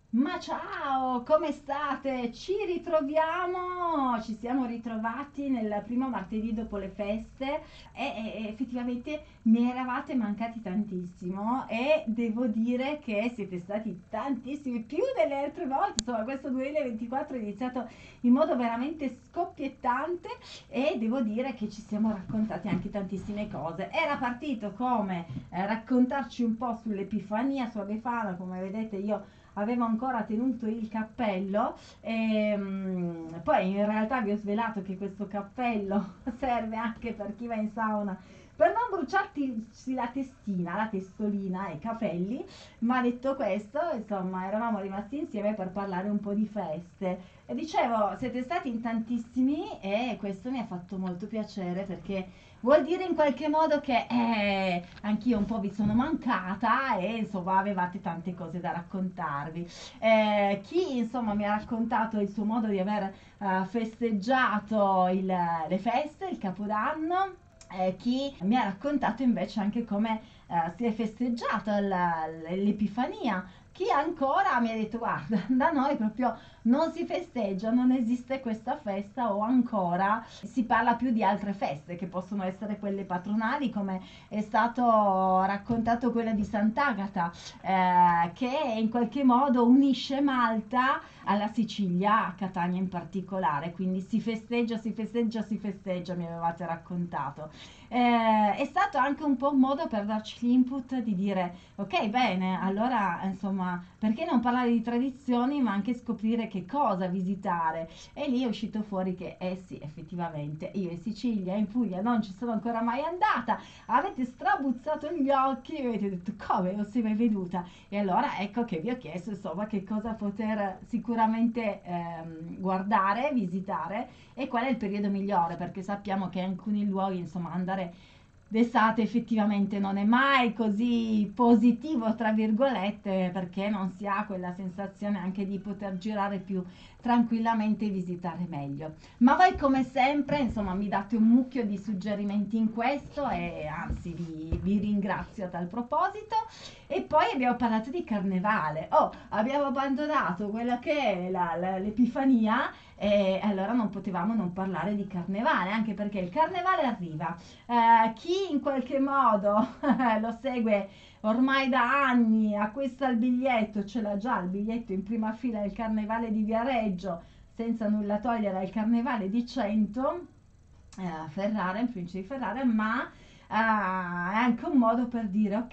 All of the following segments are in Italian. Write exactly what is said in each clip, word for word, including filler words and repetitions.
Ma ciao, come state? Ci ritroviamo, ci siamo ritrovati nel primo martedì dopo le feste e, e effettivamente mi eravate mancati tantissimo e devo dire che siete stati tantissimi, più delle altre volte. Insomma, questo duemilaventiquattro è iniziato in modo veramente scoppiettante e devo dire che ci siamo raccontati anche tantissime cose. Era partito come eh, raccontarci un po' sull'Epifania, sulla Befana. Come vedete io avevo ancora tenuto il cappello e mm, poi in realtà vi ho svelato che questo cappello serve anche per chi va in sauna per non bruciarti la testina, la testolina e i capelli. Ma detto questo, insomma, eravamo rimasti insieme per parlare un po' di feste e dicevo, siete stati in tantissimi e questo mi ha fatto molto piacere perché vuol dire in qualche modo che eh, anch'io un po' vi sono mancata e insomma avevate tante cose da raccontarvi. Eh, chi insomma mi ha raccontato il suo modo di aver eh, festeggiato il- le feste, il Capodanno. Eh, chi mi ha raccontato invece anche come eh, si è festeggiata la- l'Epifania. Chi ancora mi ha detto guarda, da noi proprio non si festeggia, non esiste questa festa, o ancora si parla più di altre feste che possono essere quelle patronali, come è stato raccontato quella di Sant'Agata, eh, che in qualche modo unisce Malta alla Sicilia, a Catania in particolare, quindi si festeggia, si festeggia, si festeggia, mi avevate raccontato. Eh, è stato anche un po' un modo per darci l'input di dire ok, bene, allora insomma, perché non parlare di tradizioni ma anche scoprire che cosa visitare? E lì è uscito fuori che, eh sì, effettivamente, io in Sicilia, in Puglia non ci sono ancora mai andata, avete strabuzzato gli occhi e avete detto come non sei mai venuta? E allora ecco che vi ho chiesto insomma che cosa poter sicuramente ehm, guardare, visitare e qual è il periodo migliore, perché sappiamo che in alcuni luoghi insomma andare d'estate effettivamente non è mai così positivo, tra virgolette, perché non si ha quella sensazione anche di poter girare più tranquillamente e visitare meglio. Ma voi come sempre, insomma, mi date un mucchio di suggerimenti in questo e anzi vi, vi ringrazio a tal proposito. E poi abbiamo parlato di carnevale. Oh, abbiamo abbandonato quella che è la- la- l'Epifania e allora non potevamo non parlare di carnevale, anche perché il carnevale arriva. Eh, chi in qualche modo lo segue ormai da anni, acquista il biglietto, ce l'ha già il biglietto in prima fila del carnevale di Viareggio, senza nulla togliere al carnevale di Cento, eh, Ferrara, in provincia di Ferrara, ma ah, è anche un modo per dire ok,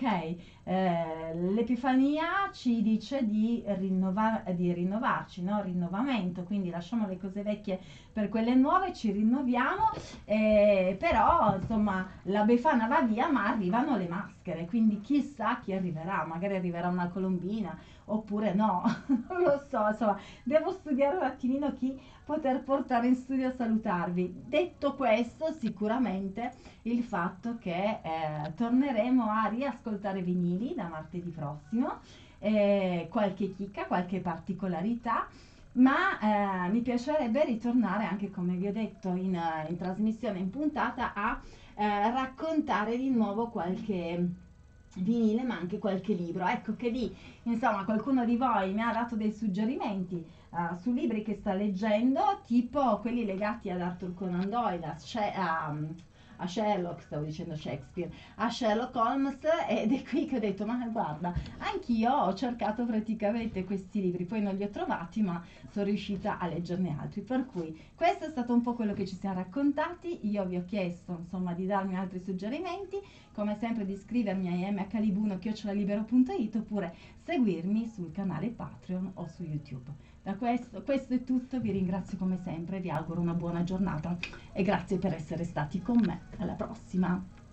eh, l'Epifania ci dice di, rinnova- di rinnovarci, no? Rinnovamento, quindi lasciamo le cose vecchie per quelle nuove, ci rinnoviamo, eh, però insomma la Befana va via ma arrivano le maschere, quindi chissà chi arriverà, magari arriverà una colombina oppure no, non lo so, insomma devo studiare un attimino chi poter portare in studio a salutarvi. Detto questo, sicuramente il fatto che eh, torneremo a riascoltare vinili da martedì prossimo, eh, qualche chicca, qualche particolarità, ma eh, mi piacerebbe ritornare anche, come vi ho detto in, eh, in trasmissione, in puntata, a eh, raccontare di nuovo qualche vinile ma anche qualche libro. Ecco che lì insomma qualcuno di voi mi ha dato dei suggerimenti uh, su libri che sta leggendo, tipo quelli legati ad Arthur Conan Doyle, a, She- a, a Sherlock, stavo dicendo Shakespeare, a Sherlock Holmes, ed è qui che ho detto ma guarda, anch'io ho cercato praticamente questi libri, poi non li ho trovati ma sono riuscita a leggerne altri, per cui questo è stato un po' quello che ci siamo raccontati. Io vi ho chiesto insomma di darmi altri suggerimenti, come sempre di iscrivermi a mhlibuno chiocciola libero punto it oppure seguirmi sul canale Patreon o su YouTube. Da questo, questo è tutto, vi ringrazio come sempre, vi auguro una buona giornata e grazie per essere stati con me. Alla prossima!